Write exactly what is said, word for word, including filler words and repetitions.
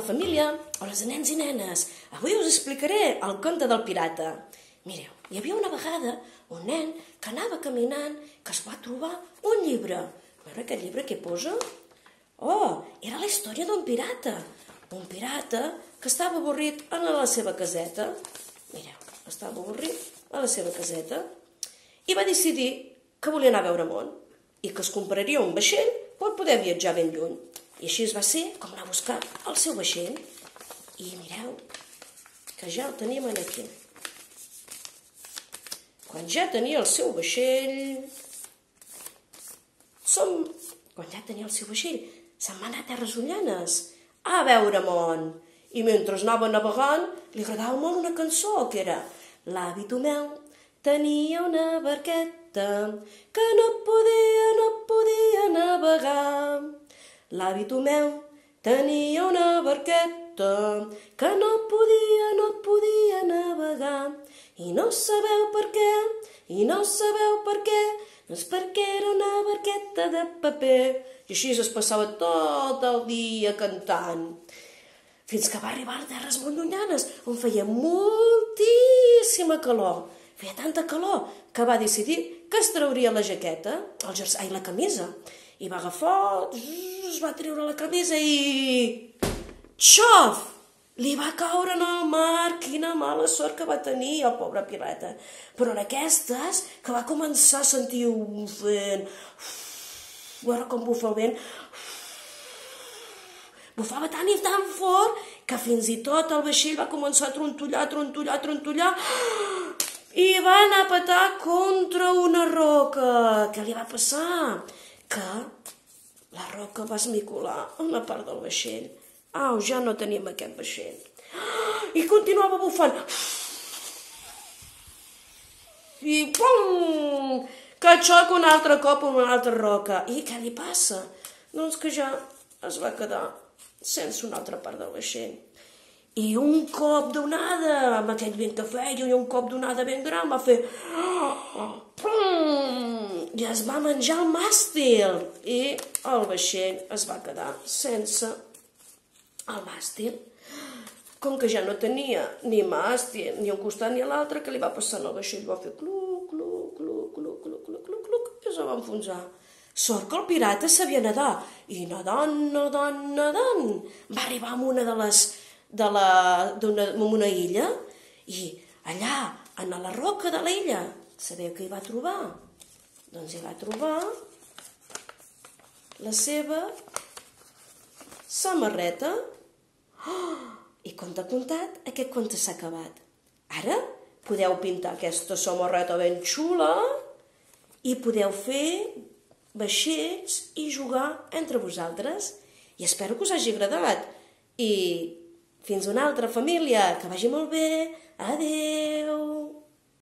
família, hola nens i nenes, avui us explicaré el conte del pirata. Mireu, hi havia una vegada un nen que anava caminant, que es va trobar un llibre. A veure aquest llibre què posa? Oh, era la història d'un pirata. Un pirata que estava avorrit a la seva caseta. Mireu, estava avorrit a la seva caseta i va decidir que volia anar a veure món i que es compraria un vaixell per poder viatjar ben lluny. I així va ser com anar a buscar el seu vaixell. I mireu, que ja el tenim aquí. Quan ja tenia el seu vaixell... Som... Quan ja tenia el seu vaixell, se'n va anar a terres llunyanes a veure món. I mentre anava navegant, li agradava molt una cançó, que era l'avi Tomeu tenia una barqueta que no podia, no podia navegar. L'avi Tomeu tenia una barqueta que no podia, no podia navegar. I no sabeu per què, i no sabeu per què, doncs perquè era una barqueta de paper. I així es passava tot el dia cantant. Fins que va arribar a terres molt llunyanes, on feia moltíssima calor. Feia tanta calor que va decidir que es trauria la jaqueta, el jersei, ai, la camisa. I va agafar, es va treure la camisa i... xof! Li va caure en el mar. Quina mala sort que va tenir el pobre pirata. Però en aquestes, que va començar a sentir un vent... A veure com bufa el vent... Bufava tan i tan fort que fins i tot el vaixell va començar a trontollar, trontollar, trontollar... I va anar a petar contra una roca. Què li va passar? Que la roca va esmicolar una part del vaixell. Au, ja no tenim aquest vaixell. I continuava bufant. I pum! Que xoca un altre cop amb una altra roca. I què li passa? Doncs que ja es va quedar sense una altra part del vaixell. I un cop d'onada, amb aquell vent que feia, i un cop d'onada ben gran, va fer... I es va menjar el màstil. I el vaixell es va quedar sense el màstil. Com que ja no tenia ni màstil, ni un costat ni l'altre, que li va passar en el vaixell? Va fer cluc, cluc, cluc, cluc, cluc, cluc, cluc, cluc, i es va enfonsar. Sort que el pirata sabia nedar. I nedant, nedant, nedant, va arribar a una de les... de la, d'una, una illa, i allà, a la roca de l'illa, sabeu què hi va trobar? Doncs hi va trobar la seva samarreta. Oh! I conte contat, aquest conte s'ha acabat. Ara podeu pintar aquesta samarreta ben xula i podeu fer vaixells i jugar entre vosaltres. I espero que us hagi agradat. I fins una altra, família, que vagi molt bé. Adeu!